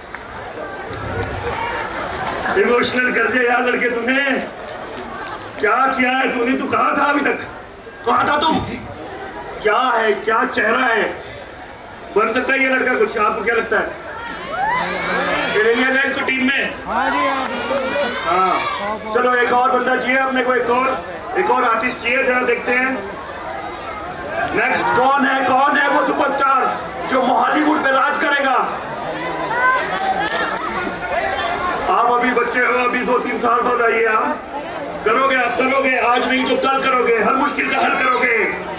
इमोशनल कर दिया यार लड़के तुमने। क्या किया है तूने? तू कहाँ था अभी तक? कहाँ था तुम? क्या है, क्या चेहरा है? बन सकता है ये लड़का कुछ? आपको क्या लगता है? ले लिया जाए इसको टीम में? हाँ चलो एक और बंदा चाहिए अपने को, एक और एक और आर्टिस्ट चाहिए, जरा देखते हैं नेक्स्ट कौन है। कौन है वो सुपरस्टार जो हॉलीवुड पे राज करेगा? आप अभी बच्चे हो, अभी दो तीन साल हो जाइए, आप करोगे, आप करोगे, आज नहीं तो कल करोगे, हर मुश्किल का हल करोगे।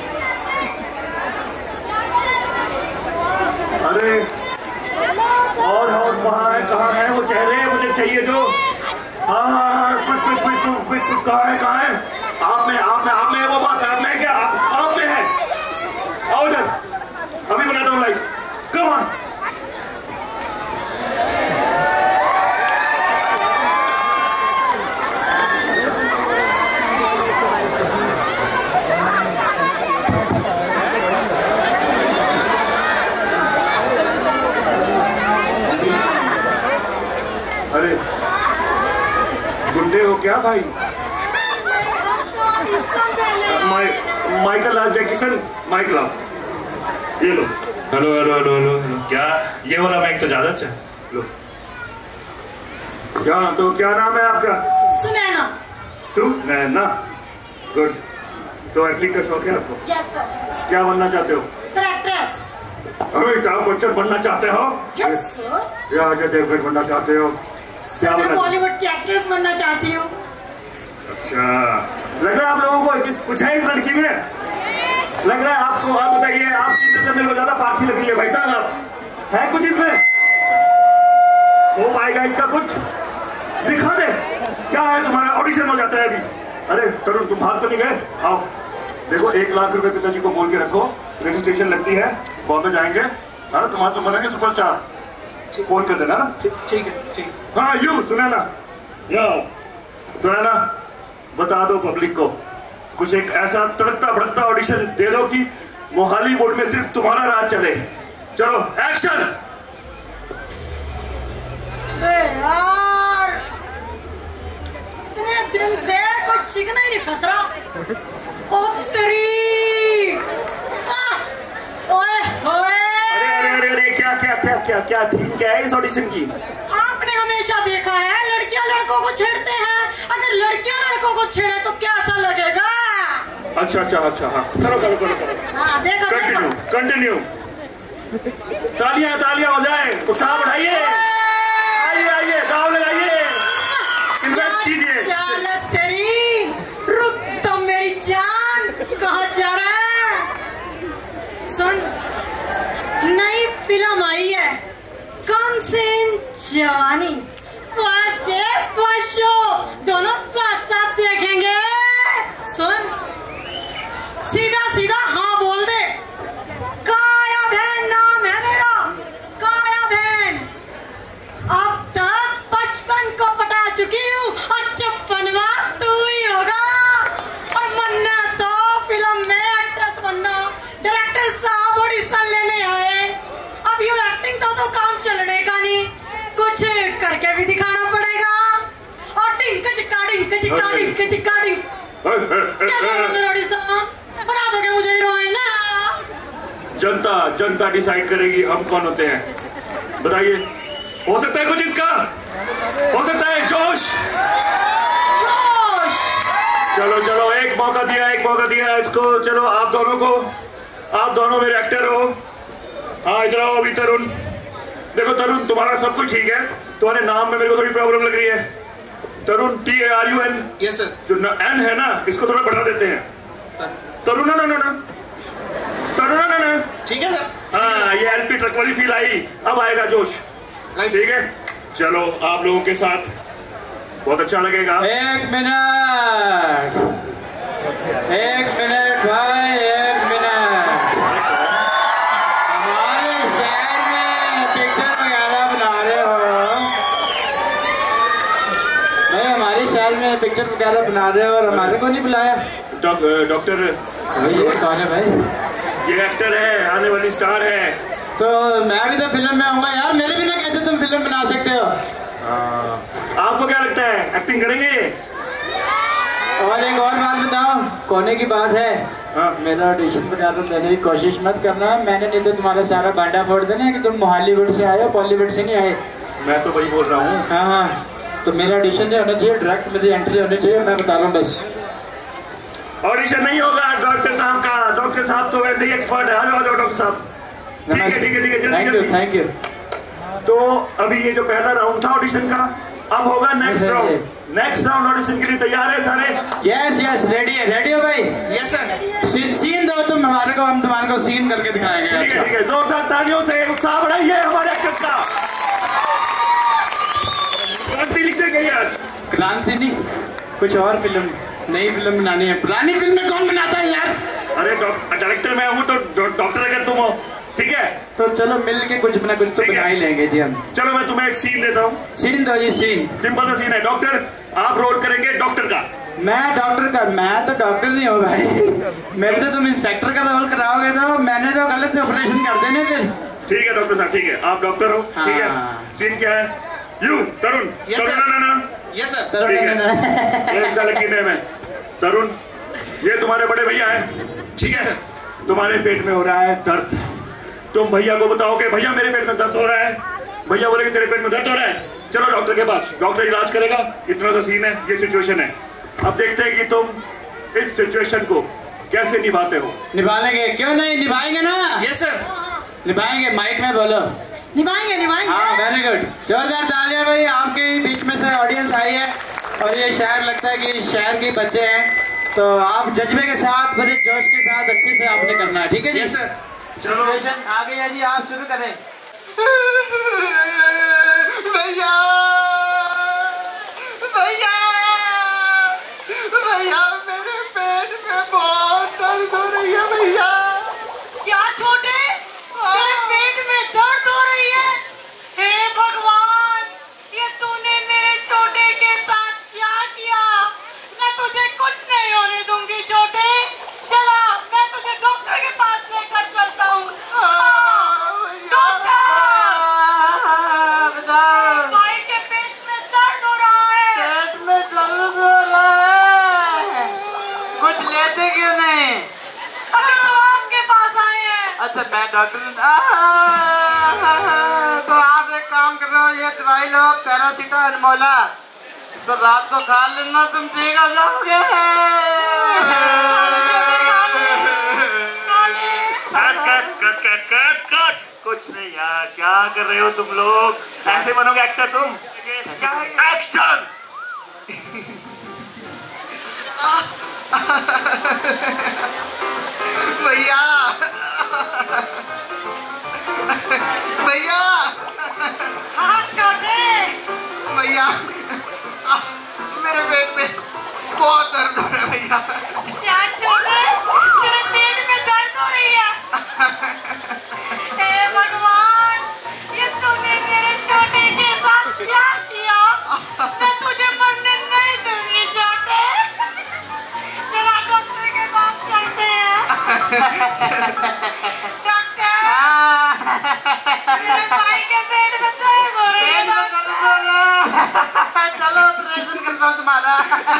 अरे और और कहाँ है, कहाँ है वो चेहरे? मुझे चाहिए जो। हाँ हाँ हाँ कुछ कुछ कुछ कुछ कुछ कहाँ है, कहाँ है? आप में आप में आप में वो बात आप में क्या? आप, आप में है। आओ इधर, अभी बनाता हूँ लाइव। Come on. अरे गुंडे हो क्या भाई? माइ, माइकल लाल जैकिसन माइक लाओ, ये लो। हेलो हेलो हेलो हेलो क्या ये वाला माइक तो ज्यादा अच्छा है, लो। क्या तो क्या नाम है आपका? सुनैना। सुनैना, गुड। तो एक्टिंग का शौक है आपको? Yes sir. क्या बनना चाहते हो? Sir actress. अमिताभ बच्चन बनना चाहते हो? Yes sir. या अजय देवगन बनना चाहते हो? सर मैं बॉलीवुड की एक्ट्रेस बनना चाहती हूँ। अच्छा, लग रहा है आप लोगों को कुछ है इस लड़की में? लग रहा है आपको? आप बताइए, आपकी नजर मेरे को ज्यादा पाखी लग रही है भाई साहब। आप है कुछ इसमें? हो पाएगा इसका कुछ? दिखा दे क्या है तुम्हारा। ऑडिशन हो जाता है अभी। अरे तरुण तुम भाग तो नहीं गए? आओ देखो, एक लाख रुपए पिताजी को बोल के रखो, रजिस्ट्रेशन लगती है, बॉम्बे जाएंगे। अरे तुम्हारा तुम बनेंगे सुपरस्टार, फोन कर देना ना। ठीक है ठीक। हाँ यू सुनैना, या सुनैना बता दो पब्लिक को, कुछ एक ऐसा तड़कता भड़कता ऑडिशन दे दो कि हॉलीवुड में सिर्फ तुम्हारा राज चले। चलो एक्शन। यार इतने दिन से कोई चिकना ही नहीं फंस रहा। ओ तेरी ओए ओए। अरे अरे अरे अरे क्या क्या क्या क्या क्या थीम क्या है इस ऑडिशन की? आपने हमेशा देखा है लड़कियां लड़कों को छेड़ते हैं, अगर लड़कियां लड़कों को छेड़े तो कैसा लगेगा? अच्छा अच्छा अच्छा हाँ करो करो करो करो हाँ देखो कंटिन्यू कंटिन्यू तालियां तालियां हो जाए उत्साह बढ़ाइए आइए आइए दाव लगाइए इन्वेस्ट कीजिए चालत तेरी रुक तो मेरी जान कहाँ जा रहा है सुन नई फिल्म आई है कौन से जवानी फर्स्ट डे फर्स्ट शो दोनों साथ साथ देखेंगे सुन सीधा सीधा हाँ बोल दे काया बहन नाम है मेरा काया बहन अब तक बचपन को पटा चुकी हूँ और चप्पनवा तू ही होगा और मन्ना तो फिल्म में एक्ट्रेस बनना डायरेक्टर साहब ऑडिशन लेने आए अब यू एक्टिंग तो तो काम चलने का नहीं कुछ करके भी दिखाना पड़ेगा और डिंक चिक्का डिंक चिक्का डिंक चिक्का डिंक कैसा होगा मेरा ऑडिशन बना दोगे मुझे हीरोइन जनता जनता डिसाइड करेगी हम कौन होते हैं बताइए हो सकता है कुछ इसका हो सकता है जोश जोश चलो चलो एक मौका दिया एक मौका दिया इसको चलो आप दोनों को आप दोनों मेरे एक्टर हो हाँ इधर आओ अभी तरुण देखो तरुण तुम्हारा सब कुछ ठीक है तुम्हारे नाम में मेरे को थोड़ी प्रॉब्लम लग रही है Tarun T A R U N yes sir जो एन है ना इसको थोड़ा बढ़ा देते हैं तरुण ना ना ना तरुण ना ना ठीक है सर हाँ ये एलपी ट्रक वाली फील आई अब आएगा जोश ठीक है चलो आप लोगों के साथ बहुत अच्छा लगेगा एक मिनट एक मिनट भाई एक मिनट हमारे शहर में पिक्चर वगैरह बना रहे हो भाई हमारे शहर में पिक्चर वगैरह बना रहे हो और हमारे को नहीं बुलाया डॉक्टर ये कौन है भाई ये एक्टर है आने वाली स्टार है तो मैं भी तो फिल्म में आऊंगा यार मेरे बिना कैसे तुम फिल्म बना सकते हो आपको क्या लगता है एक्टिंग करेंगे और एक और बात बताओ कोने की बात है हाँ। मेरा ऑडिशन वगैरह देने की कोशिश मत करना मैंने नहीं तो तुम्हारा सारा बांडा फोड़ देना है कि तुम हॉलीवुड से आए हो बॉलीवुड से नहीं आए मैं तो वही बोल रहा हूँ हाँ हाँ तो मेरा ऑडिशन नहीं होना चाहिए डायरेक्ट मेरी एंट्री होनी चाहिए मैं बता रहा हूँ बस ऑडिशन नहीं होगा डॉक्टर साहब का डॉक्टर साहब तो वैसे ही एक्सपर्ट है आ जाओ डॉक्टर साहब ठीक है ठीक है ठीक है जल्दी थैंक यू जल्दी थैंक यू तो अभी ये जो पहला राउंड था ऑडिशन का अब होगा next round next round audition के लिए तैयार है सारे यस यस रेडी है रेडी हो भाई यस सर सीन दो तुम हमारे को हम तुम्हारे को सीन करके दिखाएंगे ठीक है अच्छा ठीक है जोरदार तालियों से उत्साह बढ़ाइए हमारे एक्टर्स का क्रांति लिखते गई आज क्रांति नहीं कुछ और फिल्म नई फिल्म बनानी है पुरानी फिल्म में कौन बनाता है यार अरे डायरेक्टर मैं हूँ तो डॉक्टर अगर तुम हो ठीक है तो चलो मिल के कुछ ना कुछ तो ठीक है। बना ही लेंगे जी हम चलो मैं तुम्हें एक सीन देता हूँ सीन दो जी सीन सिंपल सा सीन है डॉक्टर आप रोल करेंगे डॉक्टर का मैं डॉक्टर का मैं तो डॉक्टर नहीं हूँ भाई मेरे से तुम इंस्पेक्टर का रोल कराओगे तो मैंने तो गलत ऑपरेशन कर देने फिर ठीक है डॉक्टर साहब ठीक है आप डॉक्टर हो ठीक है हाँ। सीन क्या है you Tarun Yes, Tarun sir. ना ना यस सर तो ठीक है ये इसका लकी नेम है तरुण ये तुम्हारे बड़े भैया है ठीक है सर तुम्हारे पेट में हो रहा है दर्द तुम भैया को बताओगे भैया मेरे पेट में दर्द हो रहा है भैया बोलेंगे तेरे पेट में दर्द हो रहा है चलो डॉक्टर के पास डॉक्टर इलाज करेगा इतना सा सीन है ये सिचुएशन है अब देखते हैं कि तुम इस सिचुएशन को कैसे निभाते हो निभा लेंगे क्यों नहीं निभाएंगे ना यस सर निभाएंगे माइक में बोलो निभाएंगे निभाएंगे हाँ वेरी गुड जोरदार तालियां भाई आपके बीच में से ऑडियंस आई है और ये शहर लगता है कि शहर के बच्चे हैं तो आप जज्बे के साथ बड़े जोश के साथ अच्छे से आपने करना है ठीक है जी यस सर चलो आ गई है जी आप शुरू करें भैया भैया भैया मेरे पेट में बहुत दर्द हो रही है भैया क्या छोटे तेरे पेट में दर्द हो रही है हे भगवान ये तूने मेरे छोटे के साथ क्या किया मैं तुझे कुछ नहीं होने दूंगी छोटे चला मैं तुझे डॉक्टर के पास लेकर चलता हूँ डॉक्टर भाई के पेट में दर्द हो रहा है पेट में दर्द हो रहा है कुछ लेते क्यों नहीं अभी तो आपके पास आए हैं अच्छा मैं डॉक्टर तो आप एक काम कर रहे हो ये दवाई लो पैरासीटा अनमोला इसको रात को खा लेना तुम ठीक हो जाओगे क्या कर रहे हो तुम लोग? ऐसे बनोगे एक्टर तुम? एक्शन! भैया भैया हाँ छोटे भैया मेरे पेट में बहुत दर्द हो रहा है भैया। क्या छोटे तेरे पेट में दर्द हो रही है? हे भगवान ये तूने मेरे छोटे के साथ क्या किया? मैं तुझे मरने नहीं दूंगी छोटे। चला डॉक्टर के पास चलते हैं। डॉक्टर मेरे भाई के पेट में दर्द हो रही है। चलो ऑपरेशन करता हूँ तुम्हारा।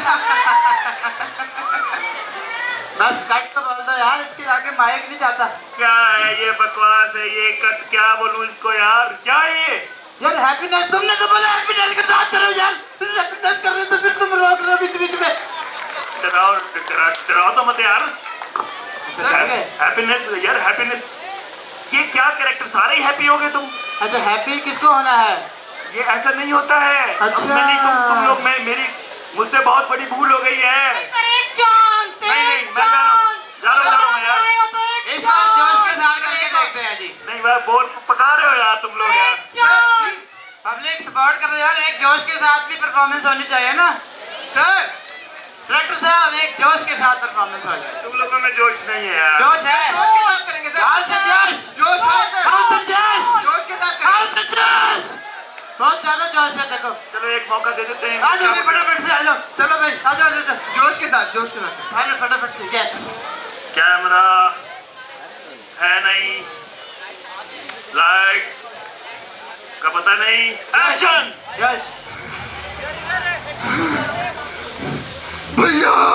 बस कट तो बोल दो यार, इसके आगे माइक नहीं जाता। क्या है ये बकवास है ये कट? क्या बोलूं इसको यार? क्या है ये? यार हैप्पीनेस, तुमने तो बोला हैप्पीनेस के साथ करो यार। हैप्पीनेस कर रहे तो फिर तुम रोक रहे हो बीच बीच में। डराओ डरा डराओ तो मत यार। हैप्पीनेस यार हैप्पीनेस, ये क्या कैरेक्टर? सारे ही हैप्पी हो गए तुम? अच्छा हैप्पी किसको होना है? ये ऐसा नहीं होता है। अच्छा। नहीं तुम तुम लोग, मैं मेरी मुझसे बहुत बड़ी भूल हो गई है। एक चांस, नहीं नहीं एक मैं जा रहा हूँ, चांस। जा रहा हूँ, जा रहा हूँ यार। आए हो तो एक इस बार जोश के चांस। साथ करके देखते हैं जी। नहीं मैं बोल पका रहे हो यार तुम लोग यार। एक चांस। पब्लिक सपोर्ट कर रहे हो यार, एक जोश के साथ भी परफॉर्मेंस होनी चाहिए ना सर। डायरेक्टर साहब एक जोश के साथ परफॉर्मेंस हो जाए। तुम लोगों में जोश नहीं है यार। जोश है, जोश के साथ करेंगे सर। How's the जोश? जोश है सर। How's the जोश? जोश के साथ How's करेंगे। the जोश? बहुत ज्यादा जोश है देखो। चलो एक मौका दे देते हैं। आ जाओ भाई फटाफट से आ जाओ। चलो भाई आ जाओ आ जाओ। जोश के साथ जोश के साथ फाइनल फटाफट से यस। कैमरा है नहीं, लाइट का पता नहीं, एक्शन! यस। भैया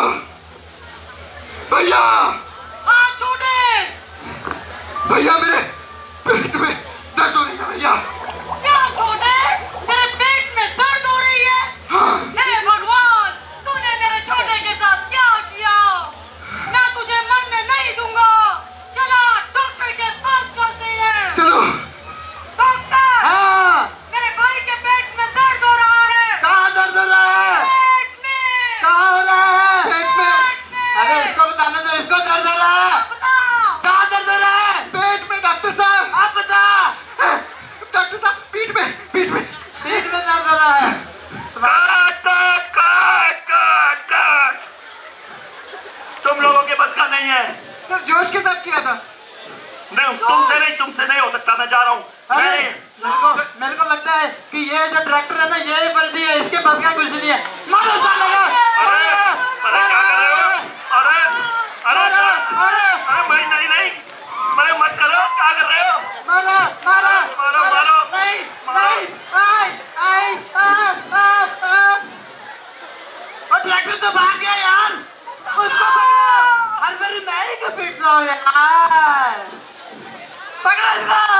भैया हाँ छोटे। भैया मेरे पेट में दर्द हो रही है भैया। क्या छोटे तेरे पेट में दर्द हो रही है? हाँ। हे भगवान तूने मेरे छोटे के साथ क्या किया? मैं तुझे मरने नहीं दूंगा। चला डॉक्टर के पास चलते हैं। चलो। डॉक्टर हाँ मेरे भाई के पेट में दर्द हो रहा है। कहाँ दर्द हो रहा है? पेट में। कहाँ हो रहा है? पेट में। अरे इसको बताना तो, इसको दर्द हो रहा है। बता। कहाँ दर्द हो रहा है? पेट में डॉक्टर साहब। आप बता। डॉक्टर साहब पीठ में पीठ में पेट में दर्द हो रहा है। काट काट काट काट काट। तुम लोगों के बस का नहीं है। सर जोश के साथ किया था। नहीं तुमसे नहीं, तुमसे नहीं हो सकता। मैं जा रहा हूँ। अरे मैं मेरे को मेरे को लगता है कि ये जो डायरेक्टर है ना यही फर्जी है, इसके बस का कुछ नहीं है। मारो साले का। अरे अरे क्या कर रहे हो? अरे अरे अरे अरे भाई नहीं नहीं, अरे मत करो। क्या कर रहे हो? मारो मारो मारो मारो। नहीं नहीं आई आई आ आ आ। और डायरेक्टर तो भाग गया यार। उसको पकड़ो। हर बारी मैं ही को पीटता हूँ यार। पकड़ो इसको।